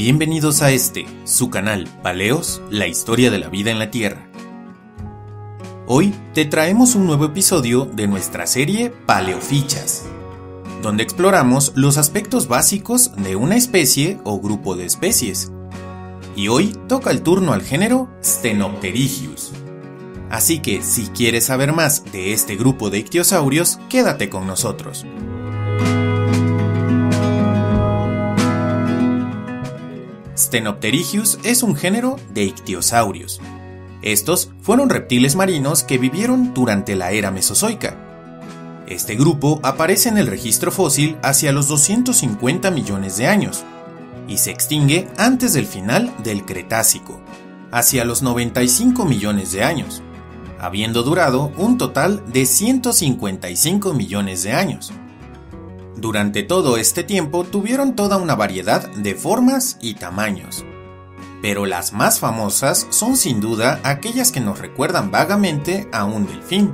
Bienvenidos a su canal Paleos, la historia de la vida en la Tierra. Hoy te traemos un nuevo episodio de nuestra serie Paleofichas, donde exploramos los aspectos básicos de una especie o grupo de especies. Y hoy toca el turno al género Stenopterygius. Así que si quieres saber más de este grupo de ictiosaurios, quédate con nosotros. Stenopterygius es un género de ictiosaurios. Estos fueron reptiles marinos que vivieron durante la era mesozoica. Este grupo aparece en el registro fósil hacia los 250 millones de años y se extingue antes del final del Cretácico, hacia los 95 millones de años, habiendo durado un total de 155 millones de años. Durante todo este tiempo tuvieron toda una variedad de formas y tamaños, pero las más famosas son sin duda aquellas que nos recuerdan vagamente a un delfín.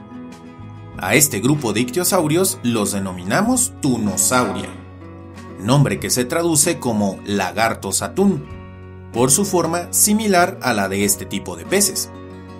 A este grupo de ictiosaurios los denominamos Tunosauria, nombre que se traduce como lagartos atún, por su forma similar a la de este tipo de peces.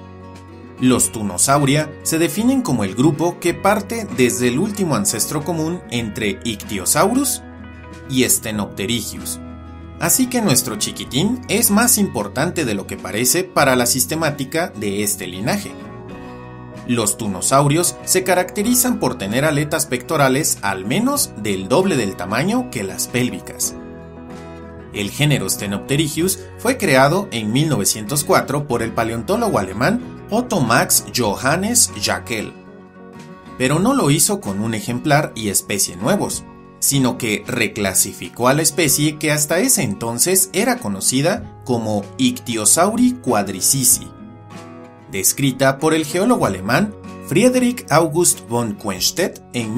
Los Tunosauria se definen como el grupo que parte desde el último ancestro común entre Ichthyosaurus y Stenopterygius, así que nuestro chiquitín es más importante de lo que parece para la sistemática de este linaje. Los tunosaurios se caracterizan por tener aletas pectorales al menos del doble del tamaño que las pélvicas. El género Stenopterygius fue creado en 1904 por el paleontólogo alemán Otto Max Johannes Jäckel, pero no lo hizo con un ejemplar y especie nuevos, sino que reclasificó a la especie que hasta ese entonces era conocida como Ichthyosauri quadricici, descrita por el geólogo alemán Friedrich August von Quenstedt en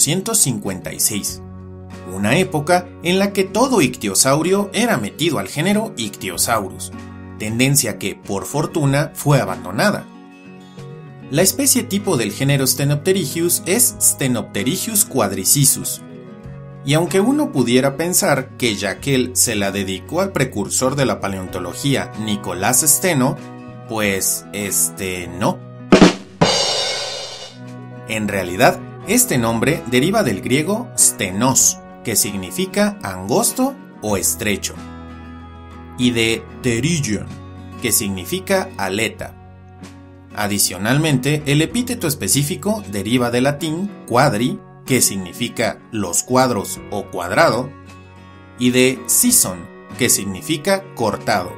1856, una época en la que todo ictiosaurio era metido al género Ichthyosaurus, tendencia que, por fortuna, fue abandonada. La especie tipo del género Stenopterygius es Stenopterygius quadricisus, y aunque uno pudiera pensar que Jäckel se la dedicó al precursor de la paleontología Nicolás Steno, pues no. En realidad, este nombre deriva del griego stenos, que significa angosto o estrecho, y de pterygion, que significa aleta. Adicionalmente, el epíteto específico deriva del latín quadri, que significa los cuadros o cuadrado, y de cison, que significa cortado,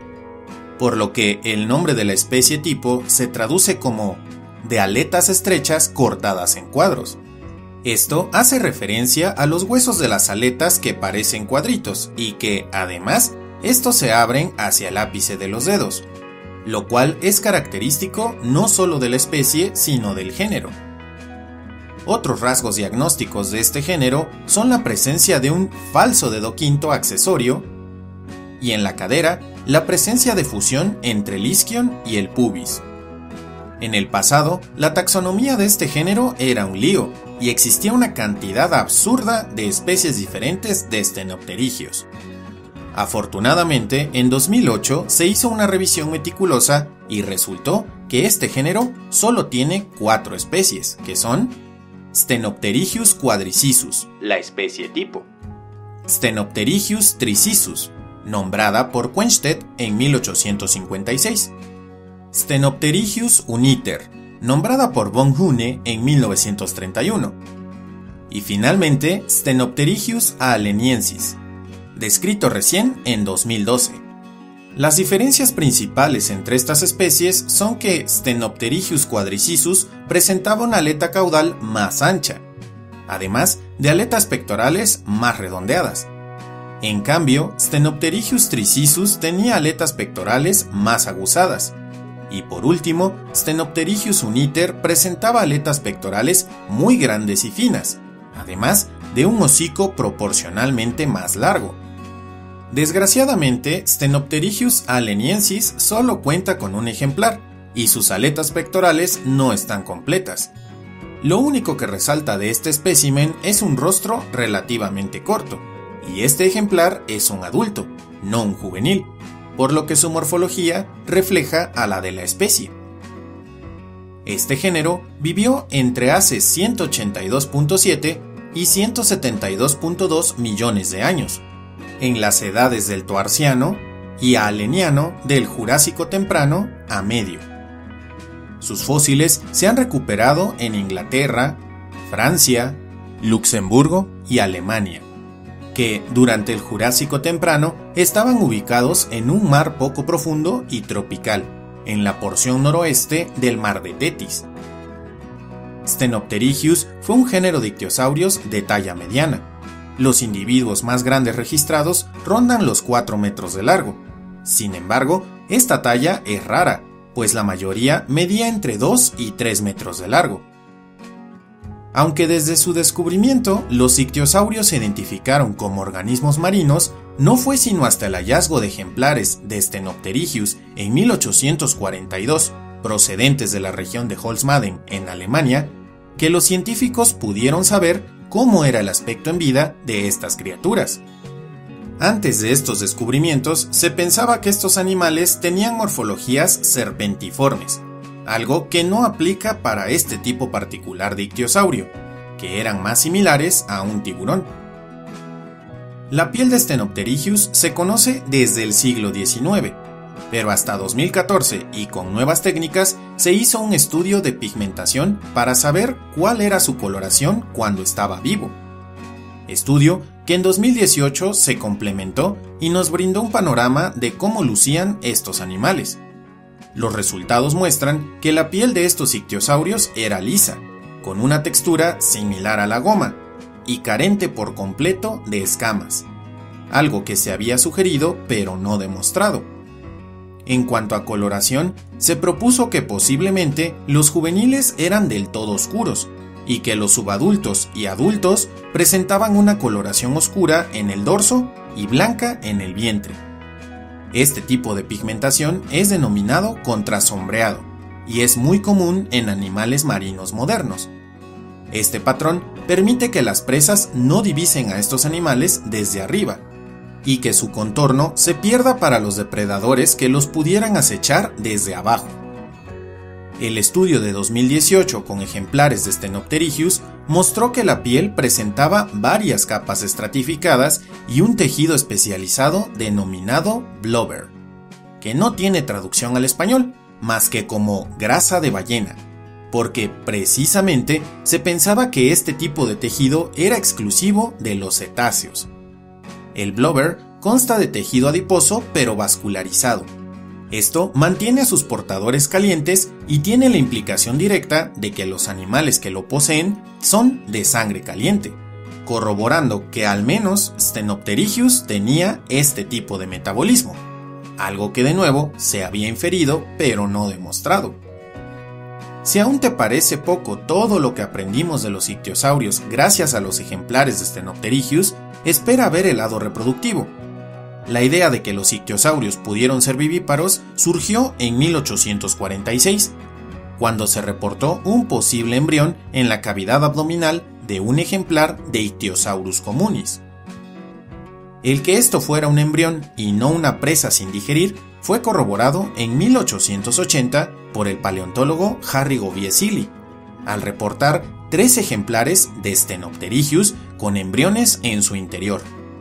por lo que el nombre de la especie tipo se traduce como de aletas estrechas cortadas en cuadros. Esto hace referencia a los huesos de las aletas que parecen cuadritos y que, además, estos se abren hacia el ápice de los dedos, lo cual es característico no solo de la especie, sino del género. Otros rasgos diagnósticos de este género son la presencia de un falso dedo quinto accesorio y en la cadera la presencia de fusión entre el isquion y el pubis. En el pasado, la taxonomía de este género era un lío y existía una cantidad absurda de especies diferentes de Stenopterygios. Afortunadamente, en 2008 se hizo una revisión meticulosa y resultó que este género solo tiene 4 especies, que son Stenopterygius quadricisus, la especie tipo; Stenopterygius tricisus, nombrada por Quenstedt en 1856; Stenopterygius uniter, nombrada por von Huene en 1931; y finalmente Stenopterygius ahleniensis, descrito recién en 2012. Las diferencias principales entre estas especies son que Stenopterygius quadricisus presentaba una aleta caudal más ancha, además de aletas pectorales más redondeadas. En cambio, Stenopterygius tricisus tenía aletas pectorales más aguzadas. Y por último, Stenopterygius uniter presentaba aletas pectorales muy grandes y finas, además de un hocico proporcionalmente más largo. Desgraciadamente, Stenopterygius ahleniensis solo cuenta con un ejemplar, y sus aletas pectorales no están completas. Lo único que resalta de este espécimen es un rostro relativamente corto, y este ejemplar es un adulto, no un juvenil, por lo que su morfología refleja a la de la especie. Este género vivió entre hace 182.7 y 172.2 millones de años, en las edades del Toarciano y Aleniano del Jurásico temprano a medio. Sus fósiles se han recuperado en Inglaterra, Francia, Luxemburgo y Alemania, que durante el Jurásico temprano estaban ubicados en un mar poco profundo y tropical, en la porción noroeste del mar de Tetis. Stenopterygius fue un género de ictiosaurios de talla mediana. Los individuos más grandes registrados rondan los 4 metros de largo. Sin embargo, esta talla es rara, pues la mayoría medía entre 2 y 3 metros de largo. Aunque desde su descubrimiento los ictiosaurios se identificaron como organismos marinos, no fue sino hasta el hallazgo de ejemplares de Stenopterygius en 1842, procedentes de la región de Holzmaden, en Alemania, que los científicos pudieron saber cómo era el aspecto en vida de estas criaturas. Antes de estos descubrimientos, se pensaba que estos animales tenían morfologías serpentiformes, algo que no aplica para este tipo particular de ictiosaurio, que eran más similares a un tiburón. La piel de Stenopterygius se conoce desde el siglo XIX, pero hasta 2014 y con nuevas técnicas se hizo un estudio de pigmentación para saber cuál era su coloración cuando estaba vivo. Estudio que en 2018 se complementó y nos brindó un panorama de cómo lucían estos animales. Los resultados muestran que la piel de estos ictiosaurios era lisa, con una textura similar a la goma, y carente por completo de escamas, algo que se había sugerido pero no demostrado. En cuanto a coloración, se propuso que posiblemente los juveniles eran del todo oscuros, y que los subadultos y adultos presentaban una coloración oscura en el dorso y blanca en el vientre. Este tipo de pigmentación es denominado contrasombreado y es muy común en animales marinos modernos. Este patrón permite que las presas no divisen a estos animales desde arriba y que su contorno se pierda para los depredadores que los pudieran acechar desde abajo. El estudio de 2018 con ejemplares de Stenopterygius mostró que la piel presentaba varias capas estratificadas y un tejido especializado denominado blubber, que no tiene traducción al español más que como grasa de ballena, porque precisamente se pensaba que este tipo de tejido era exclusivo de los cetáceos. El blubber consta de tejido adiposo pero vascularizado. Esto mantiene a sus portadores calientes y tiene la implicación directa de que los animales que lo poseen son de sangre caliente, corroborando que al menos Stenopterygius tenía este tipo de metabolismo, algo que de nuevo se había inferido pero no demostrado. Si aún te parece poco todo lo que aprendimos de los ictiosaurios gracias a los ejemplares de Stenopterygius, espera ver el lado reproductivo. La idea de que los ictiosaurios pudieron ser vivíparos surgió en 1846, cuando se reportó un posible embrión en la cavidad abdominal de un ejemplar de Ichthyosaurus communis. El que esto fuera un embrión y no una presa sin digerir fue corroborado en 1880 por el paleontólogo Harry Gobies-Silly, al reportar 3 ejemplares de Stenopterygius con embriones en su interior.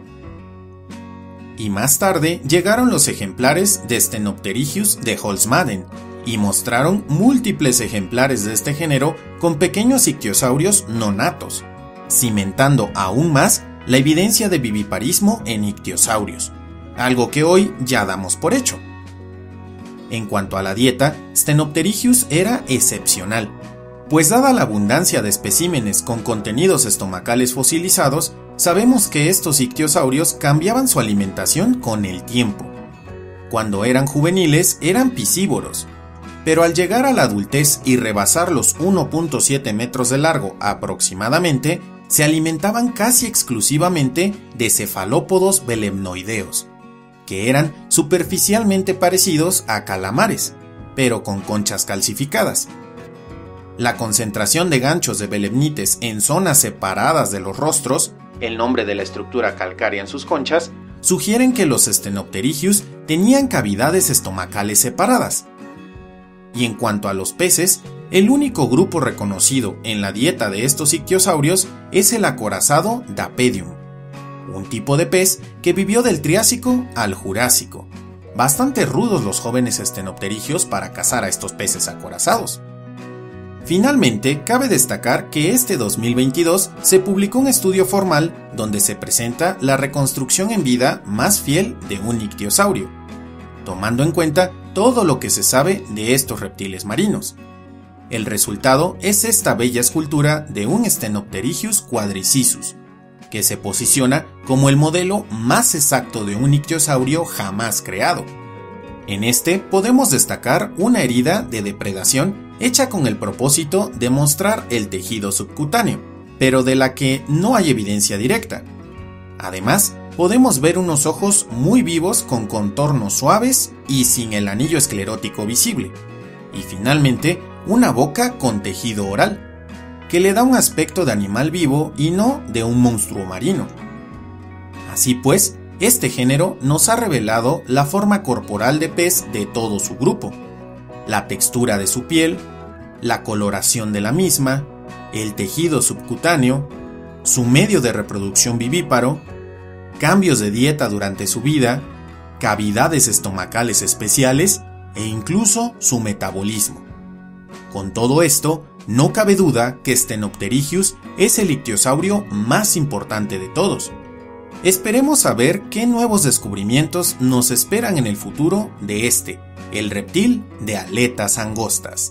Y más tarde llegaron los ejemplares de Stenopterygius de Holzmaden y mostraron múltiples ejemplares de este género con pequeños ictiosaurios no natos, cimentando aún más la evidencia de viviparismo en ictiosaurios, algo que hoy ya damos por hecho. En cuanto a la dieta, Stenopterygius era excepcional, pues dada la abundancia de especímenes con contenidos estomacales fosilizados, sabemos que estos ictiosaurios cambiaban su alimentación con el tiempo. Cuando eran juveniles eran piscívoros, pero al llegar a la adultez y rebasar los 1.7 metros de largo aproximadamente, se alimentaban casi exclusivamente de cefalópodos belemnoideos, que eran superficialmente parecidos a calamares, pero con conchas calcificadas. La concentración de ganchos de belemnites en zonas separadas de los rostros el nombre de la estructura calcárea en sus conchas, sugieren que los Stenopterygius tenían cavidades estomacales separadas. Y en cuanto a los peces, el único grupo reconocido en la dieta de estos ictiosaurios es el acorazado Dapedium, un tipo de pez que vivió del Triásico al Jurásico. Bastante rudos los jóvenes Stenopterygios para cazar a estos peces acorazados. Finalmente, cabe destacar que este 2022 se publicó un estudio formal donde se presenta la reconstrucción en vida más fiel de un ictiosaurio, tomando en cuenta todo lo que se sabe de estos reptiles marinos. El resultado es esta bella escultura de un Stenopterygius quadricissus, que se posiciona como el modelo más exacto de un ictiosaurio jamás creado. En este podemos destacar una herida de depredación hecha con el propósito de mostrar el tejido subcutáneo, pero de la que no hay evidencia directa. Además, podemos ver unos ojos muy vivos con contornos suaves y sin el anillo esclerótico visible, y finalmente una boca con tejido oral, que le da un aspecto de animal vivo y no de un monstruo marino. Así pues, este género nos ha revelado la forma corporal de pez de todo su grupo, la textura de su piel, la coloración de la misma, el tejido subcutáneo, su medio de reproducción vivíparo, cambios de dieta durante su vida, cavidades estomacales especiales e incluso su metabolismo. Con todo esto, no cabe duda que Stenopterygius es el ictiosaurio más importante de todos. Esperemos saber qué nuevos descubrimientos nos esperan en el futuro de el reptil de aletas angostas.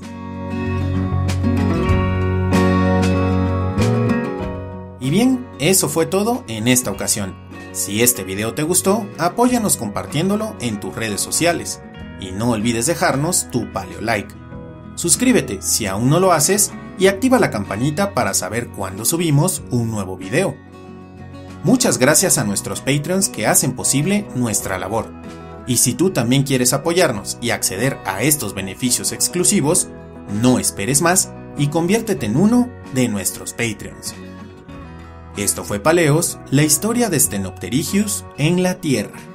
Y bien, eso fue todo en esta ocasión. Si este video te gustó, apóyanos compartiéndolo en tus redes sociales. Y no olvides dejarnos tu paleolike. Suscríbete si aún no lo haces y activa la campanita para saber cuándo subimos un nuevo video. Muchas gracias a nuestros Patreons que hacen posible nuestra labor. Y si tú también quieres apoyarnos y acceder a estos beneficios exclusivos, no esperes más y conviértete en uno de nuestros Patreons. Esto fue Paleos, la historia de Stenopterygius en la Tierra.